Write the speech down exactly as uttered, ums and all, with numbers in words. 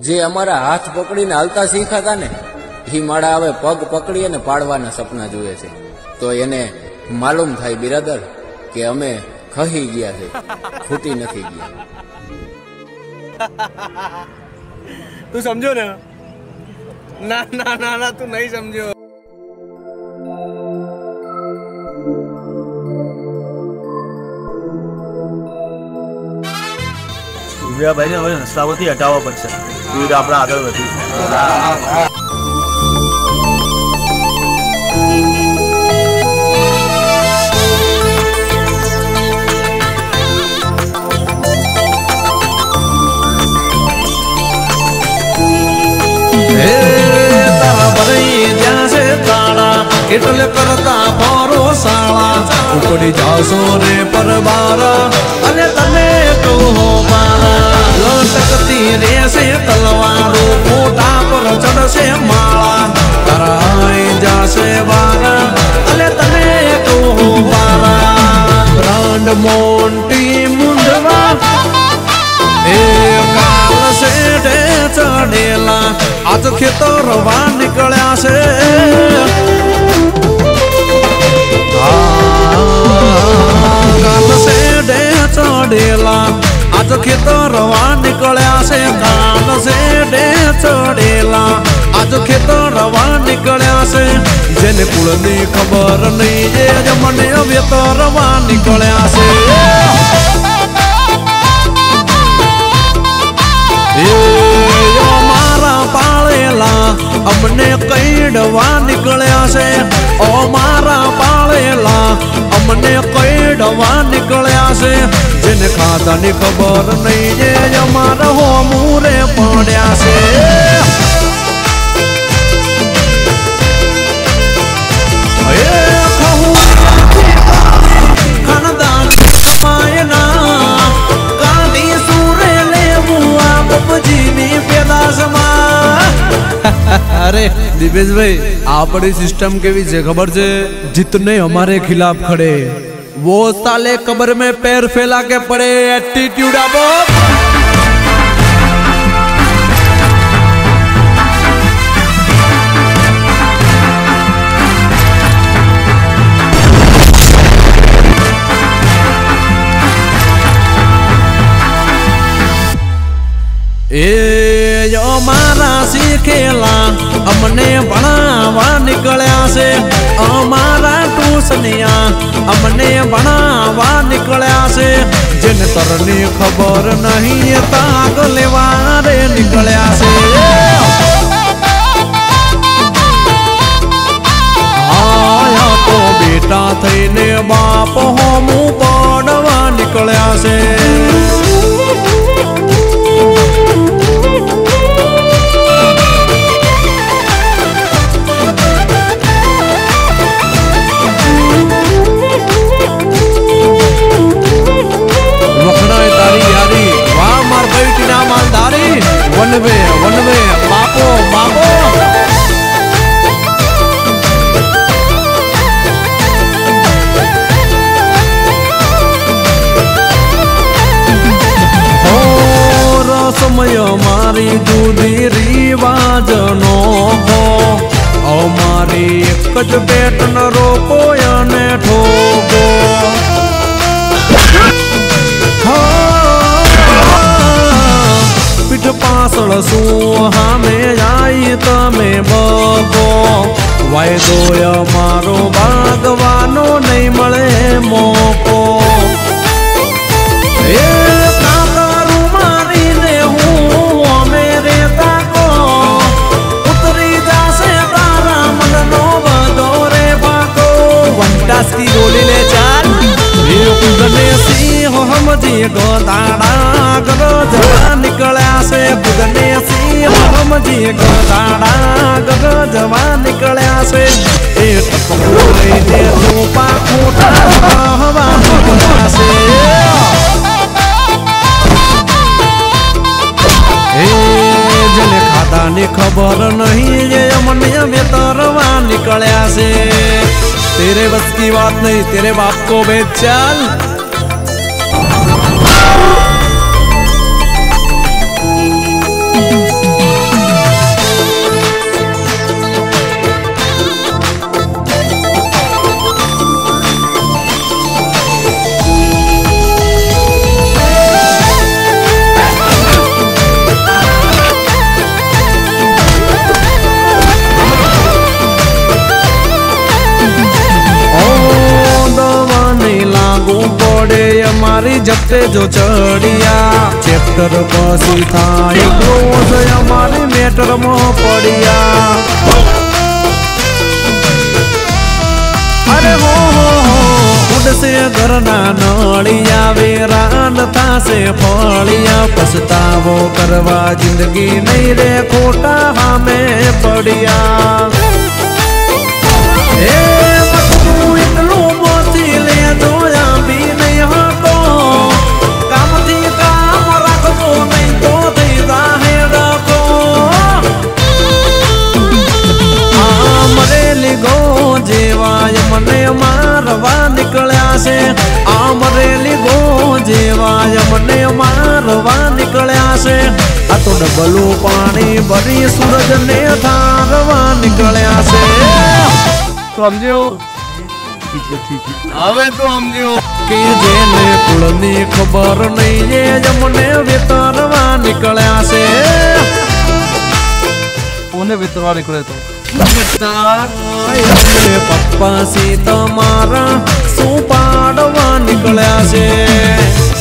જે અમારા હાથ પકડીને હાલતા શીખાતા ને એ માળા હવે પગ પકડી અને પાડવાના સપના જુએ છે. તો એને માલુમ થાય બિરાદર કે અમે ખહી ગયા છે, ખૂટી નથી ગયા. તું સમજો ને? ના ના ના ના તું નહીં સમજો. ભાઈ ને હવે રસ્તામાંથી હટાવવા પડશે, આપણે આગળ વધીશું. એટલે કરતા ભરોસાળા ઉપડી જાશો રે પરબારા અને તમે કહો મારા લટકતી રેશે તલવારો મોટા પર ચડશે માળા કરાઈ જાશે વારા અને તમે કહો મારા બ્રાન્ડ મોન્ટી મુંડવા એ કાલ શેઠે ચડેલા આજ ખેતરવા નીકળ્યા છે. કાલ શેઠે ચડેલા આજ ખેતરવા નીકળ્યા છે. કાલ શેઠે ચડેલા આજ ખેતરવા નીકળ્યા છે. જેને કુળની ખબર નહીં એ જ મને વેતરવા નીકળ્યા છે. મારા પાળેલા અમને કઈડવા નીકળ્યા છે. ઓ મારા પાળેલા અમને કઈડવા નીકળ્યા છે. જેને ખાધાની ખબર નહીં એ અમારા હોમુરે પડ્યા છે. अरे दिवेश भाई आपड़ी सिस्टम केवी छे खबर छे? जितने हमारे खिलाफ खड़े वो साले कब्र में पैर फैला के पड़े. एटीट्यूड आपो ए यो मारा सीखेला अमने भणावा निकळ्या से. अमारा ट्यूशनिया अमने भणावा निकळ्या से. जिन तरनी खबर नहीं ताग लेवा रे निकळ्या से. आया तो बेटा थईने बाप होमू पड़वा निकळ्या से. वनवे वनवे बापो बापो समय मारी दूधी रिवाज नो हो. अमारी एक ज बेट न रोको ने ठोको. पीठ पासळ सुहा में आई तमे बगो. वायदो अमारो भागवानो नहीं मळे मोको. ए काकरू मारी ने हूँ मेरे ताको उतरी जासे तारा मन नो बदो रे बाको. वंटास की गोली ले चाल कुदने सिंह हमजी गोदाड़ा गरजवा निकळ्या से. कुदने सिंह हमजी गोदाड़ा गरजवा निकळ्या से. ए टपको लईने रूपा खूटा हवा निकळ्या से. ए जने खाधानी खबर नहीं ये अमने वेतरवा निकळ्या से. तेरे बस की बात नहीं, तेरे बाप को बेच चल. मारी जपते जो चढ़िया चैप्टर पसी थाई क्लोज हमारी मैटर में पड़िया अरे हो हो हो उड़ से घरना नड़िया वेरान था से फड़िया पछतावो करवा जिंदगी नहीं रे खोटा हमें पड़िया ए मटू इतनो मोती ले जोया भी नहीं हको काम थी काम रखो नहीं तो थी जाहे रखो आमरेली गो जेवाय मने मारवा निकल्या से आमरेली गो जेवाय मने मारवा निकल्या से आ तो डबलू पानी भरी सूरज ने थारवा निकल्या से समझो હવે તો સમજો કે જેને કુળની ખબર નહીં એ જમને વિતરવા નીકળ્યા છે કોને વિતરવા નીકળે તો પપ્પા સી તમારા શું પાડવા નીકળ્યા છે